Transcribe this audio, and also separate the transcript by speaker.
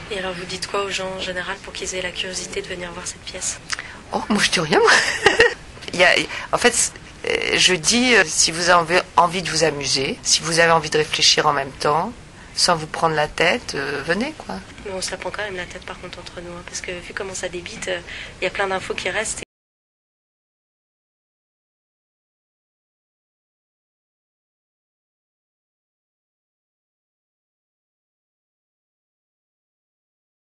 Speaker 1: Et alors vous dites quoi aux gens en général pour qu'ils aient la curiosité de venir voir cette pièce?
Speaker 2: Oh, moi je dis rien, moi. En fait, je dis, si vous avez envie de vous amuser, si vous avez envie de réfléchir en même temps, sans vous prendre la tête, venez, quoi.
Speaker 1: Mais on se la prend quand même la tête par contre entre nous, hein, parce que vu comment ça débite, il y a plein d'infos qui restent.